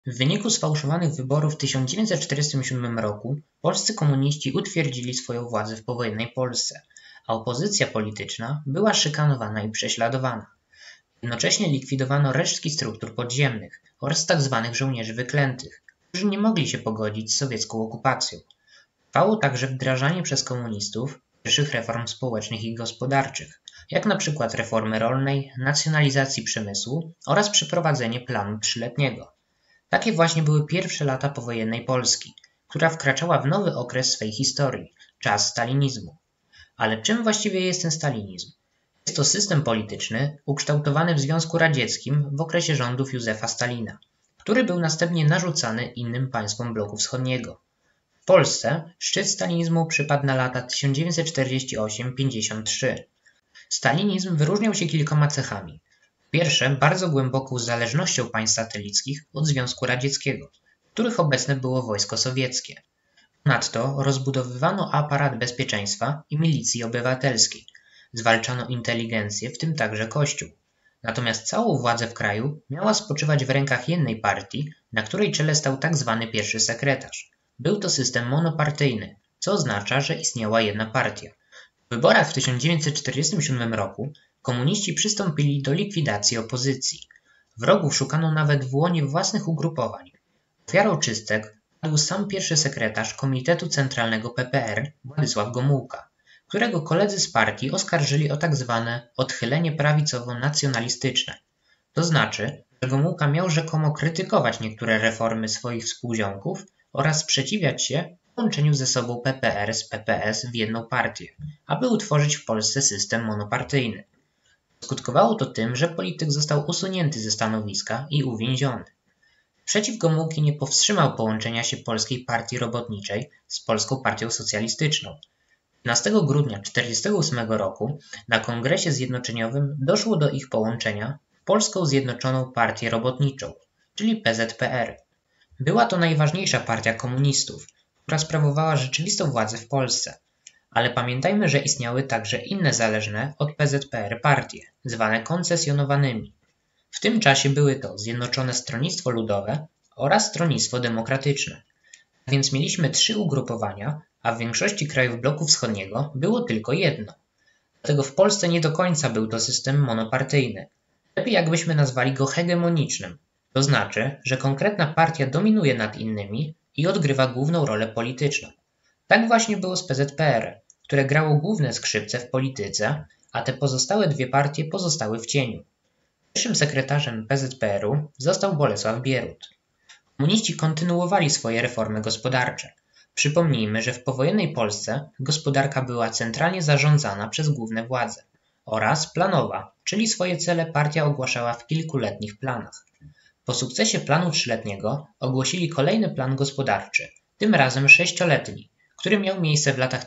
W wyniku sfałszowanych wyborów w 1947 roku polscy komuniści utwierdzili swoją władzę w powojennej Polsce, a opozycja polityczna była szykanowana i prześladowana. Jednocześnie likwidowano resztki struktur podziemnych oraz tzw. żołnierzy wyklętych, którzy nie mogli się pogodzić z sowiecką okupacją. Trwało także wdrażanie przez komunistów pierwszych reform społecznych i gospodarczych, jak na przykład reformy rolnej, nacjonalizacji przemysłu oraz przeprowadzenie planu trzyletniego. Takie właśnie były pierwsze lata powojennej Polski, która wkraczała w nowy okres swej historii, czas stalinizmu. Ale czym właściwie jest ten stalinizm? Jest to system polityczny ukształtowany w Związku Radzieckim w okresie rządów Józefa Stalina, który był następnie narzucany innym państwom bloku wschodniego. W Polsce szczyt stalinizmu przypadł na lata 1948–53. Stalinizm wyróżniał się kilkoma cechami. Po pierwsze, bardzo głęboką zależnością państw satelickich od Związku Radzieckiego, w których obecne było wojsko sowieckie. Ponadto rozbudowywano aparat bezpieczeństwa i milicji obywatelskiej, zwalczano inteligencję, w tym także Kościół. Natomiast całą władzę w kraju miała spoczywać w rękach jednej partii, na której czele stał tzw. pierwszy sekretarz. Był to system monopartyjny, co oznacza, że istniała jedna partia. W wyborach w 1947 roku komuniści przystąpili do likwidacji opozycji. Wrogów szukano nawet w łonie własnych ugrupowań. Ofiarą czystek padł sam pierwszy sekretarz Komitetu Centralnego PPR Władysław Gomułka, którego koledzy z partii oskarżyli o tzw. odchylenie prawicowo-nacjonalistyczne. To znaczy, że Gomułka miał rzekomo krytykować niektóre reformy swoich współziomków oraz sprzeciwiać się połączeniu ze sobą PPR z PPS w jedną partię, aby utworzyć w Polsce system monopartyjny. Skutkowało to tym, że polityk został usunięty ze stanowiska i uwięziony. Sprzeciw Gomułki nie powstrzymał połączenia się Polskiej Partii Robotniczej z Polską Partią Socjalistyczną. 15 grudnia 1948 roku na Kongresie Zjednoczeniowym doszło do ich połączenia w Polską Zjednoczoną Partię Robotniczą, czyli PZPR. Była to najważniejsza partia komunistów, która sprawowała rzeczywistą władzę w Polsce. Ale pamiętajmy, że istniały także inne zależne od PZPR partie, zwane koncesjonowanymi. W tym czasie były to Zjednoczone Stronnictwo Ludowe oraz Stronnictwo Demokratyczne. A więc mieliśmy 3 ugrupowania, a w większości krajów bloku wschodniego było tylko jedno. Dlatego w Polsce nie do końca był to system monopartyjny. Lepiej jakbyśmy nazwali go hegemonicznym. To znaczy, że konkretna partia dominuje nad innymi i odgrywa główną rolę polityczną. Tak właśnie było z PZPR, które grało główne skrzypce w polityce, a te pozostałe 2 partie pozostały w cieniu. Pierwszym sekretarzem PZPR-u został Bolesław Bierut. Komuniści kontynuowali swoje reformy gospodarcze. Przypomnijmy, że w powojennej Polsce gospodarka była centralnie zarządzana przez główne władze oraz planowa, czyli swoje cele partia ogłaszała w kilkuletnich planach. Po sukcesie planu trzyletniego ogłosili kolejny plan gospodarczy, tym razem 6-letni, który miał miejsce w latach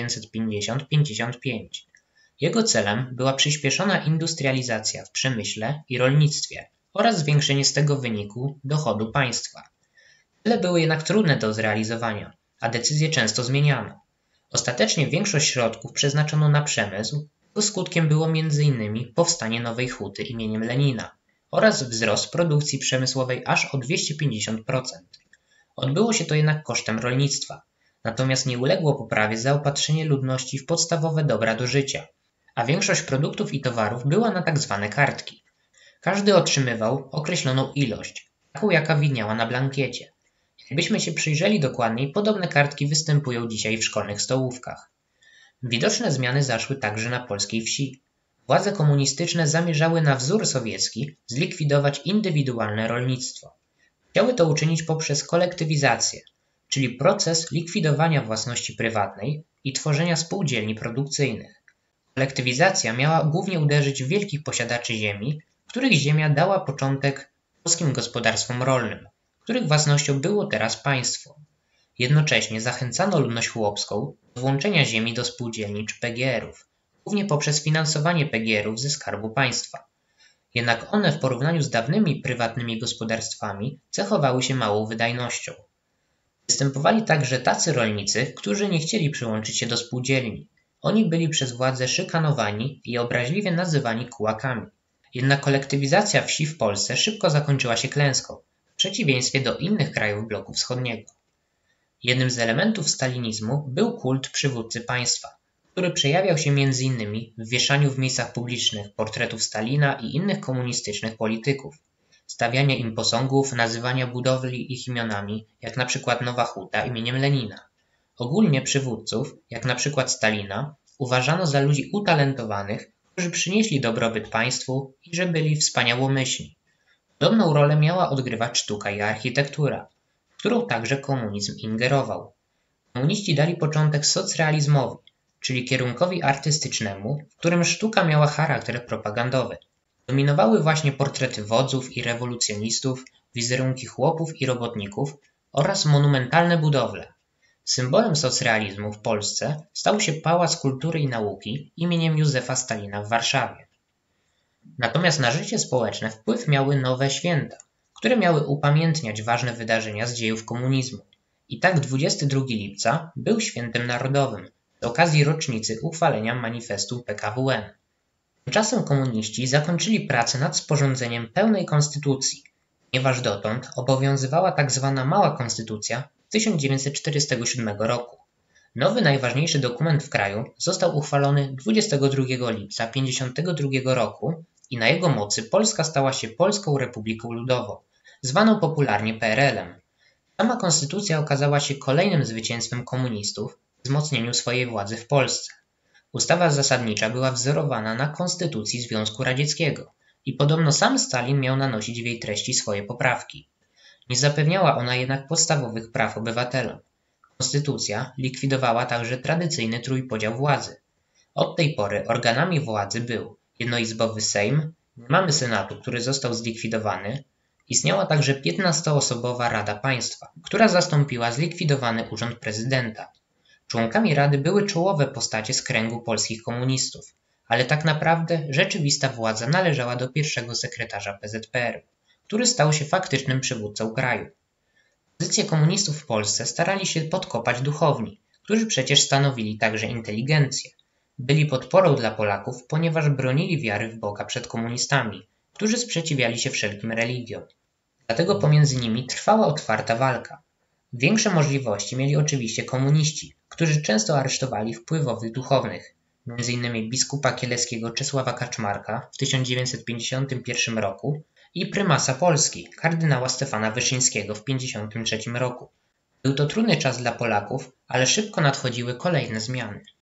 1950–55. Jego celem była przyspieszona industrializacja w przemyśle i rolnictwie oraz zwiększenie z tego wyniku dochodu państwa. Cele były jednak trudne do zrealizowania, a decyzje często zmieniano. Ostatecznie większość środków przeznaczono na przemysł, jego skutkiem było m.in. powstanie nowej huty imieniem Lenina oraz wzrost produkcji przemysłowej aż o 250%. Odbyło się to jednak kosztem rolnictwa, natomiast nie uległo poprawie zaopatrzenie ludności w podstawowe dobra do życia, a większość produktów i towarów była na tzw. kartki. Każdy otrzymywał określoną ilość, taką jaka widniała na blankiecie. Jakbyśmy się przyjrzeli dokładniej, podobne kartki występują dzisiaj w szkolnych stołówkach. Widoczne zmiany zaszły także na polskiej wsi. Władze komunistyczne zamierzały na wzór sowiecki zlikwidować indywidualne rolnictwo. Chciały to uczynić poprzez kolektywizację, czyli proces likwidowania własności prywatnej i tworzenia spółdzielni produkcyjnych. Kolektywizacja miała głównie uderzyć w wielkich posiadaczy ziemi, których ziemia dała początek polskim gospodarstwom rolnym, których własnością było teraz państwo. Jednocześnie zachęcano ludność chłopską do włączenia ziemi do spółdzielni czy PGR-ów, głównie poprzez finansowanie PGR-ów ze Skarbu Państwa. Jednak one w porównaniu z dawnymi prywatnymi gospodarstwami cechowały się małą wydajnością. Występowali także tacy rolnicy, którzy nie chcieli przyłączyć się do spółdzielni. Oni byli przez władze szykanowani i obraźliwie nazywani kułakami. Jednak kolektywizacja wsi w Polsce szybko zakończyła się klęską. w przeciwieństwie do innych krajów bloku wschodniego. Jednym z elementów stalinizmu był kult przywódcy państwa, który przejawiał się m.in. w wieszaniu w miejscach publicznych portretów Stalina i innych komunistycznych polityków, stawiania im posągów, nazywania budowli ich imionami, jak np. Nowa Huta imieniem Lenina. Ogólnie przywódców, jak np. Stalina, uważano za ludzi utalentowanych, którzy przynieśli dobrobyt państwu i że byli wspaniałomyślni. Podobną rolę miała odgrywać sztuka i architektura, w którą także komunizm ingerował. Komuniści dali początek socrealizmowi, czyli kierunkowi artystycznemu, w którym sztuka miała charakter propagandowy. Dominowały właśnie portrety wodzów i rewolucjonistów, wizerunki chłopów i robotników oraz monumentalne budowle. Symbolem socrealizmu w Polsce stał się Pałac Kultury i Nauki imieniem Józefa Stalina w Warszawie. Natomiast na życie społeczne wpływ miały nowe święta, które miały upamiętniać ważne wydarzenia z dziejów komunizmu. I tak 22 lipca był świętem narodowym z okazji rocznicy uchwalenia manifestu PKWN. Tymczasem komuniści zakończyli pracę nad sporządzeniem pełnej konstytucji, ponieważ dotąd obowiązywała tzw. Mała Konstytucja z 1947 roku. Nowy najważniejszy dokument w kraju został uchwalony 22 lipca 1952 roku i na jego mocy Polska stała się Polską Republiką Ludową, zwaną popularnie PRL-em. Sama konstytucja okazała się kolejnym zwycięstwem komunistów w wzmocnieniu swojej władzy w Polsce. Ustawa zasadnicza była wzorowana na Konstytucji Związku Radzieckiego i podobno sam Stalin miał nanosić w jej treści swoje poprawki. Nie zapewniała ona jednak podstawowych praw obywatelom. Konstytucja likwidowała także tradycyjny trójpodział władzy. Od tej pory organami władzy był jednoizbowy Sejm, nie mamy Senatu, który został zlikwidowany, istniała także 15-osobowa Rada Państwa, która zastąpiła zlikwidowany Urząd Prezydenta. Członkami Rady były czołowe postacie z kręgu polskich komunistów, ale tak naprawdę rzeczywista władza należała do pierwszego sekretarza PZPR, który stał się faktycznym przywódcą kraju. Pozycję komunistów w Polsce starali się podkopać duchowni, którzy przecież stanowili także inteligencję. Byli podporą dla Polaków, ponieważ bronili wiary w Boga przed komunistami, którzy sprzeciwiali się wszelkim religiom. Dlatego pomiędzy nimi trwała otwarta walka. Większe możliwości mieli oczywiście komuniści, którzy często aresztowali wpływowych duchownych, m.in. biskupa kieleckiego Czesława Kaczmarka w 1951 roku i prymasa Polski, kardynała Stefana Wyszyńskiego w 1953 roku. Był to trudny czas dla Polaków, ale szybko nadchodziły kolejne zmiany.